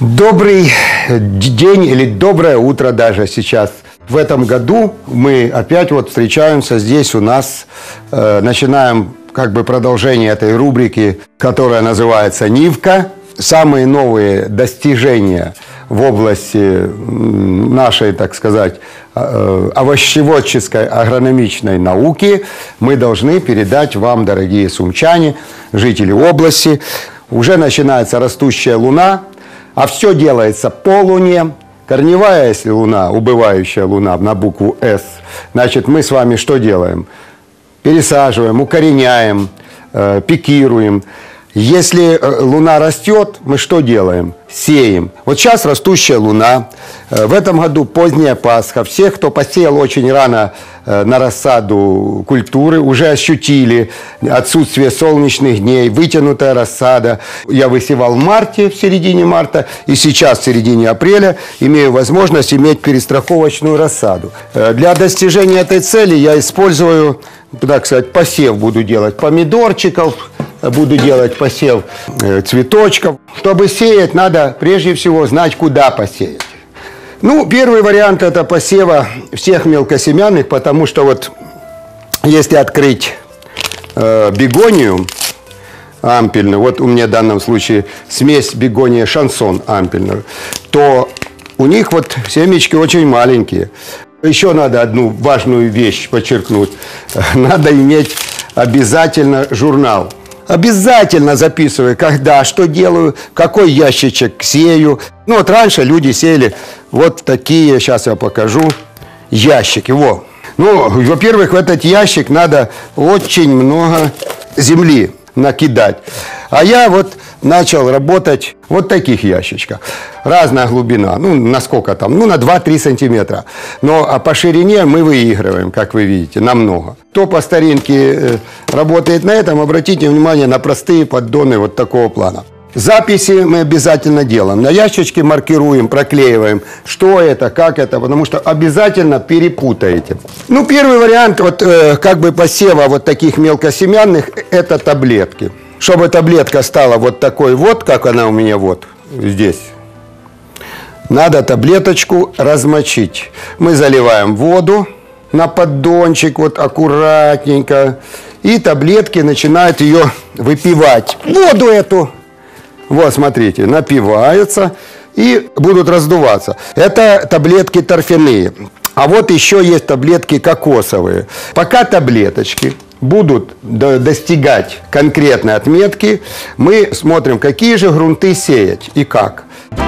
Добрый день или доброе утро даже сейчас. В этом году мы опять вот встречаемся здесь у нас, начинаем как бы продолжение этой рубрики, которая называется «Нивка». Самые новые достижения в области нашей, так сказать, овощеводческой агрономичной науки мы должны передать вам, дорогие сумчане, жители области. Уже начинается растущая луна, а все делается по луне. Корневая, если луна, убывающая луна на букву «С», значит, мы с вами что делаем? Пересаживаем, укореняем, пикируем. Если луна растет, мы что делаем? Сеем. Вот сейчас растущая луна. В этом году поздняя Пасха. Все, кто посеял очень рано на рассаду культуры, уже ощутили отсутствие солнечных дней, вытянутая рассада. Я высевал в марте, в середине марта, и сейчас, в середине апреля, имею возможность иметь перестраховочную рассаду. Для достижения этой цели я использую, так сказать, посев буду делать помидорчиков, буду делать посев цветочков. Чтобы сеять, надо прежде всего знать, куда посеять. Ну, первый вариант это посева всех мелкосемянных, потому что вот если открыть бегонию ампельную, вот у меня в данном случае смесь бегония шансон ампельную, то у них вот семечки очень маленькие. Еще надо одну важную вещь подчеркнуть. Надо иметь обязательно журнал. Обязательно записываю, когда, что делаю, какой ящичек сею. Ну вот раньше люди сеяли вот такие, сейчас я покажу, ящики. Во. Ну, во-первых, в этот ящик надо очень много земли накидать. А я вот начал работать вот в таких ящичках. Разная глубина, ну, на сколько там, ну, на 2-3 сантиметра. Но по ширине мы выигрываем, как вы видите, намного. Кто по старинке работает на этом, обратите внимание на простые поддоны вот такого плана. Записи мы обязательно делаем. На ящичке маркируем, проклеиваем, что это, как это, потому что обязательно перепутаете. Ну, первый вариант вот как бы посева вот таких мелкосемянных – это таблетки. Чтобы таблетка стала вот такой вот, как она у меня вот здесь, надо таблеточку размочить. Мы заливаем воду на поддончик, вот аккуратненько, и таблетки начинают ее выпивать. Воду эту, вот смотрите, напиваются и будут раздуваться. Это таблетки торфяные. А вот еще есть таблетки кокосовые. Пока таблеточки будут достигать конкретной отметки, мы смотрим, какие же грунты сеять и как.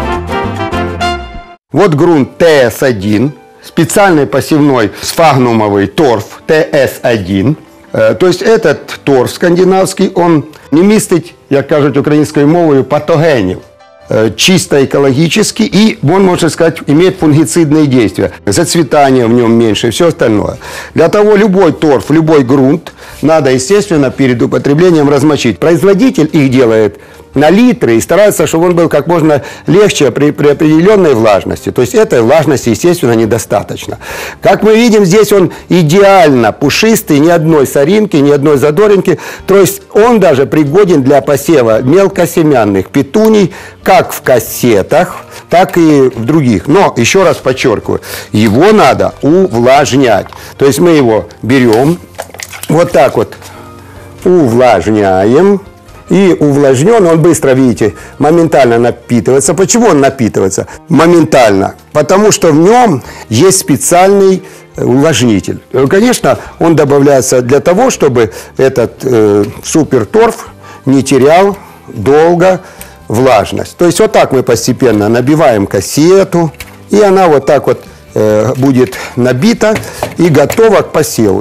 Вот грунт ТС1, специальный посевной сфагнумовый торф ТС1. То есть этот торф скандинавський, он не містить, як кажуть українською мовою, патогенів. Чисто экологически, и он, можно сказать, имеет фунгицидные действия. Зацветание в нем меньше и все остальное. Для того любой торф, любой грунт надо, естественно, перед употреблением размочить. Производитель их делает на литры и старается, чтобы он был как можно легче при определенной влажности. То есть этой влажности, естественно, недостаточно. Как мы видим, здесь он идеально пушистый, ни одной соринки, ни одной задоринки. То есть он даже пригоден для посева мелкосемянных петуний, как в кассетах, так и в других. Но, еще раз подчеркиваю, его надо увлажнять. То есть мы его берем, вот так вот увлажняем. И увлажнен, он быстро, видите, моментально напитывается. Почему он напитывается моментально? Потому что в нем есть специальный увлажнитель. Конечно, он добавляется для того, чтобы этот суперторф не терял долго влажность. То есть вот так мы постепенно набиваем кассету, и она вот так вот будет набита и готова к посеву.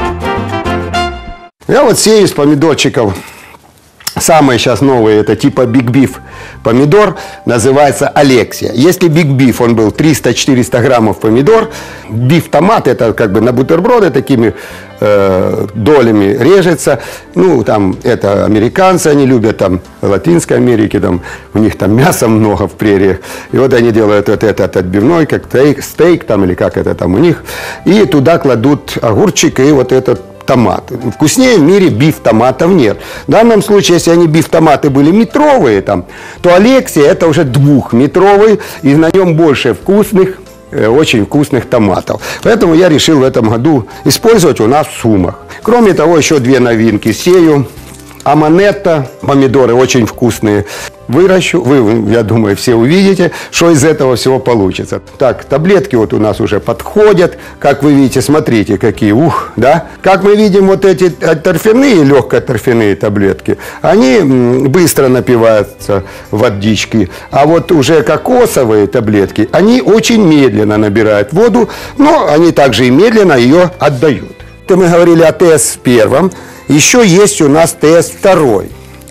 Я вот сею с помидорчиков. Самые сейчас новые, это типа Big Beef помидор, называется Алексия. Если Big Beef, он был 300-400 граммов помидор, Beef томат, это как бы на бутерброды такими долями режется. Ну, там, это американцы, они любят, там, в Латинской Америке, там, у них там мяса много в прериях. И вот они делают вот этот отбивной, как стейк там, или как это там у них. И туда кладут огурчик и вот этот биф-томат. Вкуснее в мире биф-томатов нет. В данном случае, если они биф-томаты были метровые, там, то Алексия это уже 2-метровый, и на нем больше вкусных, очень вкусных томатов. Поэтому я решил в этом году использовать у нас в Сумах. Кроме того, еще 2 новинки сею. Аманетта, помидоры очень вкусные. Выращу, вы, я думаю, все увидите, что из этого всего получится. Так, таблетки вот у нас уже подходят. Как вы видите, смотрите, какие, да. Как мы видим, вот эти торфяные, легкоторфяные таблетки, они быстро напиваются в водичке. А вот уже кокосовые таблетки, они очень медленно набирают воду, но они также и медленно ее отдают. Мы говорили о ТС-1. Еще есть у нас ТС-2.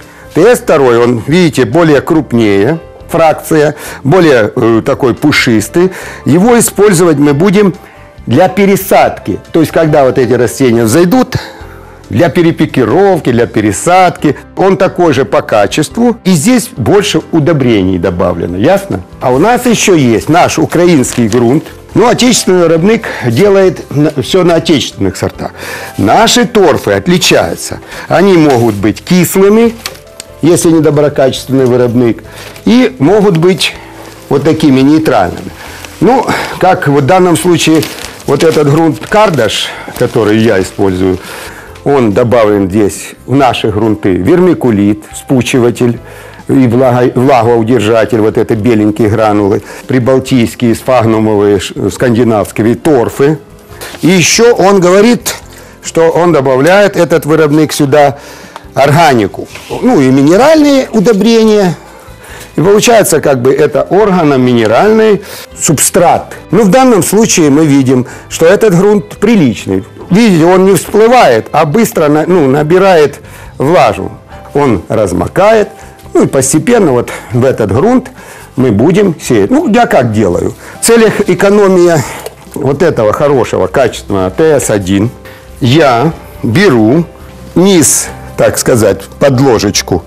ТС-2, он, видите, более крупнее, фракция, более такой пушистый. Его использовать мы будем для пересадки. То есть, когда вот эти растения взойдут, для перепикировки, для пересадки. Он такой же по качеству. И здесь больше удобрений добавлено. Ясно? А у нас еще есть наш украинский грунт. Ну, отечественный виробник делает все на отечественных сортах. Наши торфы отличаются. Они могут быть кислыми, если не доброкачественный виробник, и могут быть вот такими нейтральными. Ну, как в данном случае вот этот грунт Кардаш, который я использую, он добавлен здесь в наши грунты вермикулит, вспучиватель и влагоудержатель, вот это беленькие гранулы, прибалтийские, сфагнумовые, скандинавские торфы. И еще он говорит, что он добавляет, этот виробник, сюда органику, ну и минеральные удобрения. И получается, как бы это органоминеральный субстрат. Ну, в данном случае мы видим, что этот грунт приличный. Видите, он не всплывает, а быстро набирает влажу. Он размокает. Ну и постепенно вот в этот грунт мы будем сеять. Ну, я как делаю. В целях экономии вот этого хорошего, качественного ТС-1 я беру низ, так сказать, под ложечку,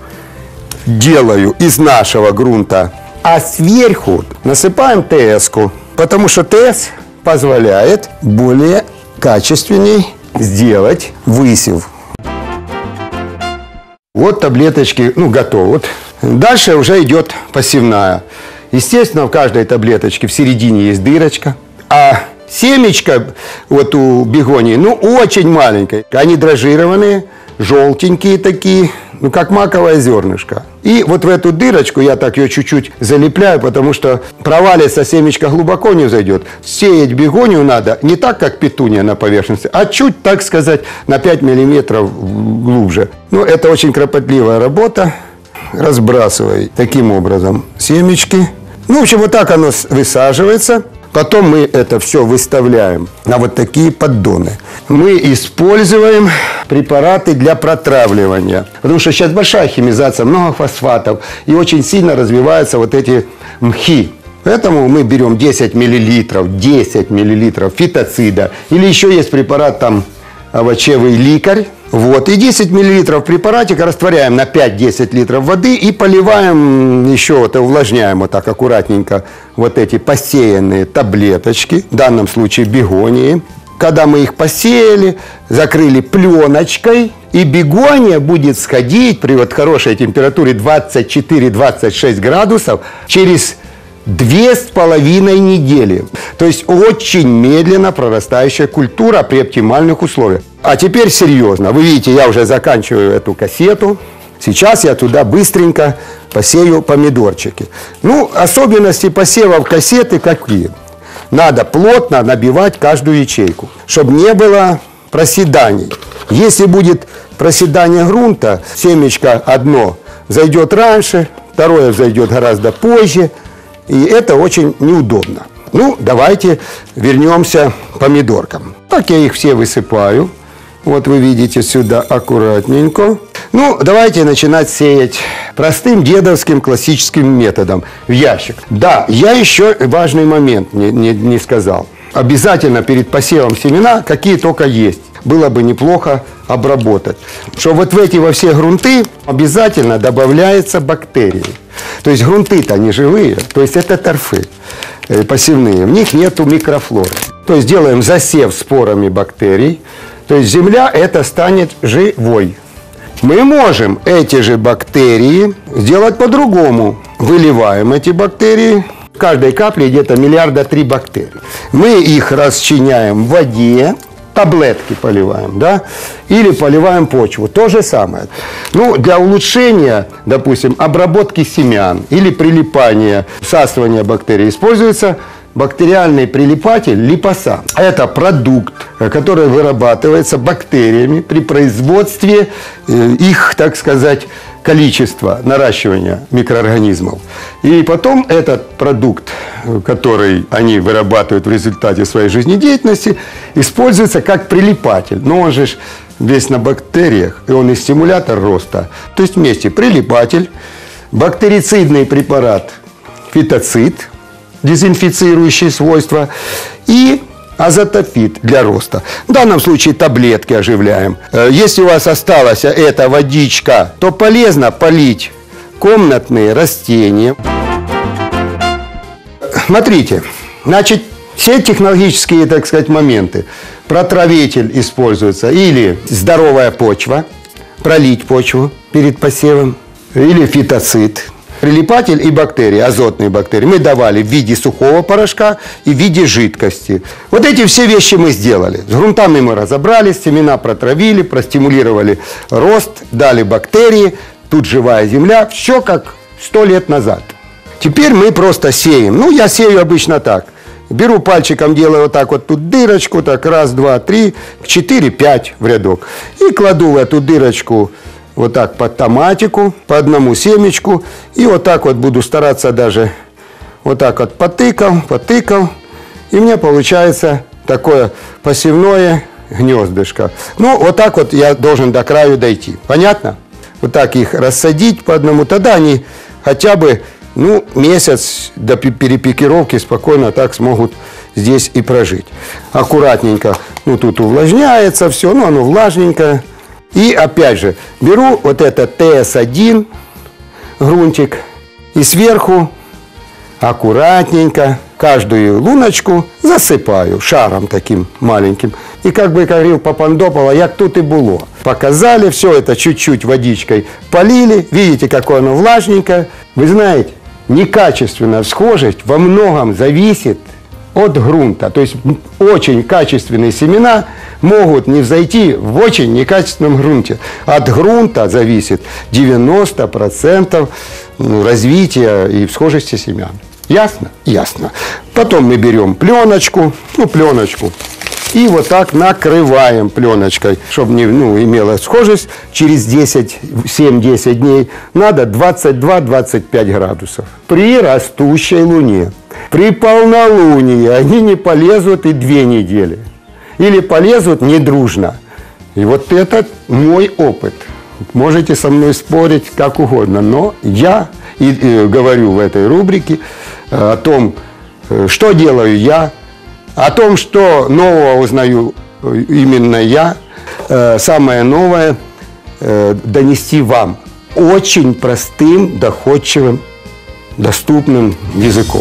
делаю из нашего грунта, а сверху насыпаем ТС-ку, потому что ТС позволяет более качественней сделать высев. Вот таблеточки, готовы. Вот. Дальше уже идет посевная. Естественно, в каждой таблеточке в середине есть дырочка. А семечко вот у бегонии, очень маленькое. Они дрожжированные, желтенькие такие, как маковое зернышко. И вот в эту дырочку я так ее чуть-чуть залепляю, потому что провалится семечко глубоко не взойдет. Сеять бегонию надо не так, как петуния на поверхности, а чуть, так сказать, на 5 миллиметров глубже. Это очень кропотливая работа. Разбрасывай таким образом семечки. В общем, вот так оно высаживается. Потом мы это все выставляем на вот такие поддоны. Мы используем препараты для протравливания. Потому что сейчас большая химизация, много фосфатов. И очень сильно развиваются вот эти мхи. Поэтому мы берем 10 мл фитоцида. Или еще есть препарат там овощевый ликарь. Вот. И 10 мл препаратика растворяем на 5-10 литров воды и поливаем еще, увлажняем вот так аккуратненько вот эти посеянные таблеточки, в данном случае бегонии. Когда мы их посеяли, закрыли пленочкой, и бегония будет сходить при вот хорошей температуре 24-26 градусов через 2,5 недели. То есть очень медленно прорастающая культура при оптимальных условиях. А теперь серьезно. Вы видите, я уже заканчиваю эту кассету. Сейчас я туда быстренько посею помидорчики. Особенности посевов кассеты какие? Надо плотно набивать каждую ячейку, чтобы не было проседаний. Если будет проседание грунта, семечко одно взойдет раньше, второе взойдет гораздо позже. И это очень неудобно. Давайте вернемся к помидоркам. Так я их все высыпаю. Вот вы видите сюда аккуратненько. Давайте начинать сеять простым дедовским классическим методом в ящик. Да, я еще важный момент не сказал. Обязательно перед посевом семена, какие только есть, было бы неплохо обработать. Что вот в эти во все грунты обязательно добавляются бактерии. То есть грунты-то не живые, то есть это торфы посевные, в них нету микрофлоры. То есть делаем засев спорами бактерий. То есть земля это станет живой. Мы можем эти же бактерии сделать по-другому. Выливаем эти бактерии. В каждой капле где-то 3 миллиарда бактерий. Мы их расчиняем в воде, таблетки поливаем, да, или поливаем почву. То же самое. Ну, для улучшения, допустим, обработки семян или прилипания, всасывания бактерий используется бактериальный прилипатель липосан. Это продукт, который вырабатывается бактериями при производстве их, так сказать, количества наращивания микроорганизмов. И потом этот продукт, который они вырабатывают в результате своей жизнедеятельности, используется как прилипатель. Но он же весь на бактериях, и он и стимулятор роста. То есть вместе прилипатель, бактерицидный препарат фитоцид, дезинфицирующие свойства, и азотофит для роста. В данном случае таблетки оживляем. Если у вас осталась эта водичка, то полезно полить комнатные растения. Смотрите, значит, все технологические, так сказать, моменты. Протравитель используется, или здоровая почва, пролить почву перед посевом, или фитоцид. Прилипатель и бактерии, азотные бактерии, мы давали в виде сухого порошка и в виде жидкости. Вот эти все вещи мы сделали. С грунтами мы разобрались, семена протравили, простимулировали рост, дали бактерии, тут живая земля, все как 100 лет назад. Теперь мы просто сеем. Ну, я сею обычно так. Беру пальчиком, делаю вот так вот тут дырочку, так раз, два, три, 4, 5 в рядок. И кладу в эту дырочку вот так под томатику, по одному семечку. И вот так вот буду стараться даже вот так вот потыкал. И у меня получается такое посевное гнездышко. Ну, вот так вот я должен до краю дойти. Понятно? Вот так их рассадить по одному. Тогда они хотя бы, ну, месяц до перепикировки спокойно так смогут здесь и прожить. Аккуратненько. Ну, тут увлажняется все, ну, оно влажненькое. И опять же, беру вот этот ТС1 грунтик и сверху аккуратненько каждую луночку засыпаю шаром таким маленьким. И как бы говорил Папандопола, як тут и было. Показали, все это чуть-чуть водичкой полили. Видите, какое оно влажненькое. Вы знаете, некачественная всхожесть во многом зависит от грунта. То есть очень качественные семена могут не взойти в очень некачественном грунте. От грунта зависит 90% развития и всхожести семян. Ясно? Ясно. Потом мы берем пленочку, и вот так накрываем пленочкой, чтобы не, имела схожесть. Через 7-10 дней надо 22-25 градусов. При растущей луне. При полнолунии они не полезут и 2 недели. Или полезут недружно. И вот это мой опыт. Можете со мной спорить как угодно, но я говорю в этой рубрике о том, что делаю я, о том, что нового узнаю именно я. Самое новое донести вам очень простым, доходчивым, доступным языком.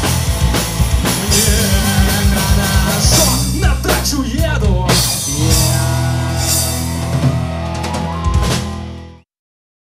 На дачу еду.